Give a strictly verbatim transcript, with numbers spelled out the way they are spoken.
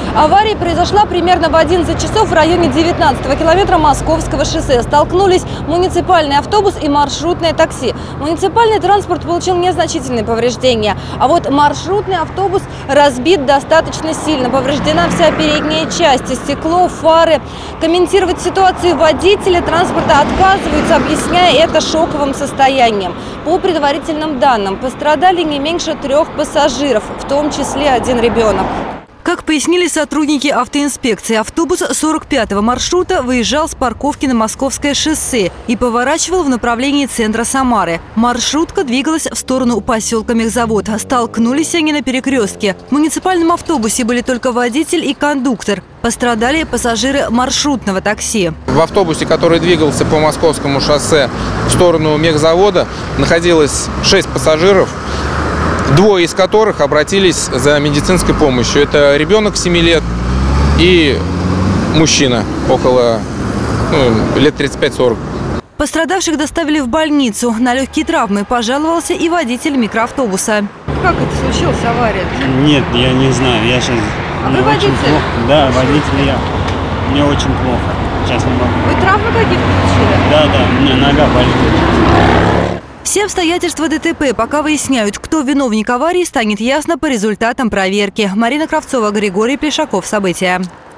Авария произошла примерно в одиннадцать часов в районе девятнадцатого километра Московского шоссе. Столкнулись муниципальный автобус и маршрутное такси. Муниципальный транспорт получил незначительные повреждения, а вот маршрутный автобус разбит достаточно сильно. Повреждена вся передняя часть, стекло, фары. Комментировать ситуацию водители транспорта отказываются, объясняя это шоковым состоянием. По предварительным данным, пострадали не меньше трех пассажиров, в том числе один ребенок. Как пояснили сотрудники автоинспекции, автобус сорок пятого маршрута выезжал с парковки на Московское шоссе и поворачивал в направлении центра Самары. Маршрутка двигалась в сторону поселка Мехзавод. Столкнулись они на перекрестке. В муниципальном автобусе были только водитель и кондуктор. Пострадали пассажиры маршрутного такси. В автобусе, который двигался по Московскому шоссе в сторону Мехзавода, находилось шесть пассажиров, двое из которых обратились за медицинской помощью. Это ребенок семи лет и мужчина около ну, лет тридцати пяти — сорока. Пострадавших доставили в больницу. На легкие травмы пожаловался и водитель микроавтобуса. Как это случилось, авария? Нет, я не знаю. Я сейчас... А вы водитель? Да, водитель я. Мне очень плохо. Сейчас не могу. Вы травмы какие-то получили? Да, да, у меня нога болит. Все обстоятельства ДТП пока выясняют. Кто виновник аварии, станет ясно по результатам проверки. Марина Кравцова, Григорий Плешаков. События.